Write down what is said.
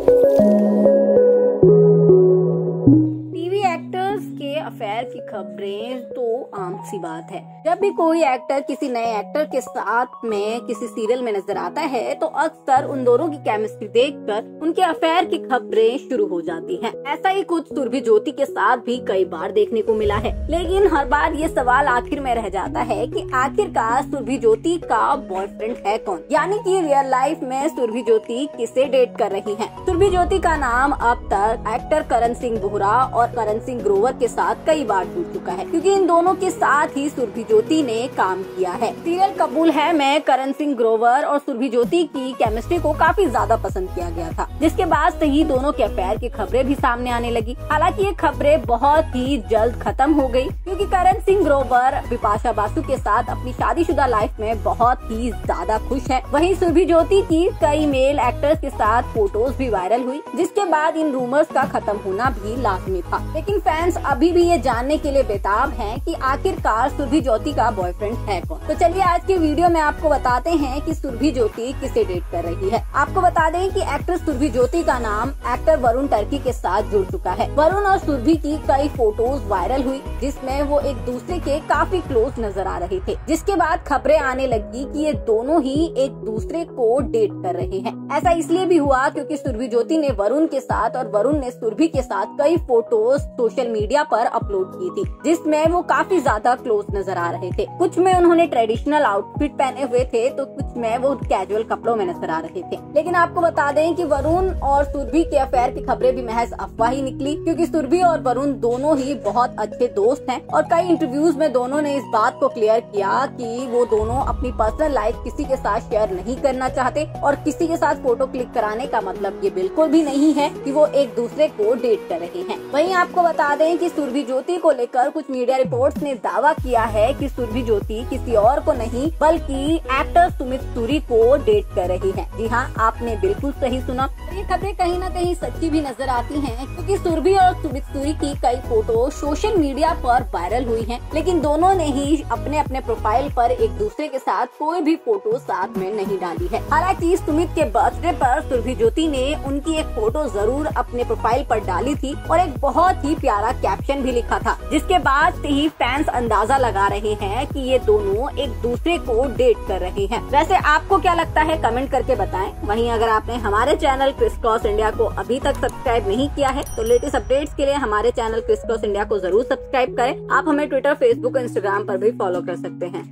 Affair की खबरें तो आम सी बात है। जब भी कोई एक्टर किसी नए एक्टर के साथ में किसी सीरियल में नजर आता है तो अक्सर उन दोनों की केमिस्ट्री देखकर उनके अफेयर की खबरें शुरू हो जाती हैं। ऐसा ही कुछ सुरभि ज्योति के साथ भी कई बार देखने को मिला है। लेकिन हर बार ये सवाल आखिर में रह जाता है कि आखिरकार सुरभि ज्योति का बॉयफ्रेंड है कौन, यानी कि रियल लाइफ में सुरभि ज्योति किसे डेट कर रही है। सुरभि ज्योति का नाम अब तक एक्टर करण सिंह बोहरा और करण सिंह ग्रोवर के साथ कई बार जुड़ चुका है, क्योंकि इन दोनों के साथ ही सुरभि ज्योति ने काम किया है। सीरियल कबूल है में करण सिंह ग्रोवर और सुरभि ज्योति की केमिस्ट्री को काफी ज्यादा पसंद किया गया था, जिसके बाद से ही दोनों के अफेयर की खबरें भी सामने आने लगी। हालांकि ये खबरें बहुत ही जल्द खत्म हो गई, क्योंकि करण सिंह ग्रोवर बिपाशा बासु के साथ अपनी शादीशुदा लाइफ में बहुत ही ज्यादा खुश है। वहीं सुरभि ज्योति की कई मेल एक्टर्स के साथ फोटोज भी वायरल हुई, जिसके बाद इन रूमर्स का खत्म होना भी लाजमी था। लेकिन फैंस अभी भी ये जानने के लिए बेताब हैं कि आखिरकार सुरभि ज्योति का बॉयफ्रेंड है कौन। तो चलिए आज के वीडियो में आपको बताते हैं कि सुरभि ज्योति किसे डेट कर रही है। आपको बता दें कि एक्ट्रेस सुरभि ज्योति का नाम एक्टर वरुण टर्की के साथ जुड़ चुका है। वरुण और सुरभि की कई फोटोज वायरल हुई, जिसमें वो एक दूसरे के काफी क्लोज नजर आ रहे थे, जिसके बाद खबरें आने लगी कि ये दोनों ही एक दूसरे को डेट कर रहे हैं। ऐसा इसलिए भी हुआ क्योंकि सुरभि ज्योति ने वरुण के साथ और वरुण ने सुरभि के साथ कई फोटोज सोशल मीडिया पर अपलोड की थी, जिसमें वो काफी ज्यादा क्लोज नजर आ रहे थे। कुछ में उन्होंने ट्रेडिशनल आउटफिट पहने हुए थे तो कुछ में वो कैजुअल कपड़ों में नजर आ रहे थे। लेकिन आपको बता दें कि वरुण और सुरभि के अफेयर की खबरें भी महज अफवाह ही निकली, क्योंकि सुरभि और वरुण दोनों ही बहुत अच्छे दोस्त हैं और कई इंटरव्यूज में दोनों ने इस बात को क्लियर किया कि वो दोनों अपनी पर्सनल लाइफ किसी के साथ शेयर नहीं करना चाहते और किसी के साथ फोटो क्लिक कराने का मतलब ये बिल्कुल भी नहीं है कि वो एक दूसरे को डेट कर रहे हैं। वहीं आपको बता दें कि सुरभि ज्योति को लेकर कुछ मीडिया रिपोर्ट्स ने दावा किया है कि सुरभि ज्योति किसी और को नहीं बल्कि एक्टर सुमित सूरी को डेट कर रही है। जी हाँ, आपने बिल्कुल सही सुना। ये खबरें कहीं न कहीं सच्ची भी नजर आती हैं, क्योंकि सुरभि और सुमित सूरी की कई फोटो सोशल मीडिया पर वायरल हुई हैं, लेकिन दोनों ने ही अपने अपने प्रोफाइल पर एक दूसरे के साथ कोई भी फोटो साथ में नहीं डाली है। हालांकि सुमित के बर्थडे पर सुरभि ज्योति ने उनकी एक फोटो जरूर अपने प्रोफाइल पर डाली थी और एक बहुत ही प्यारा कैप्शन भी लिखा था, जिसके बाद से ही फैंस अंदाजा लगा रहे हैं कि ये दोनों एक दूसरे को डेट कर रहे हैं। वैसे आपको क्या लगता है, कमेंट करके बताएं। वहीं अगर आपने हमारे चैनल क्रिस क्रॉस इंडिया को अभी तक सब्सक्राइब नहीं किया है तो लेटेस्ट अपडेट्स के लिए हमारे चैनल क्रिस क्रॉस इंडिया को जरूर सब्सक्राइब करें। आप हमें ट्विटर, फेसबुक और इंस्टाग्राम पर भी फॉलो कर सकते हैं।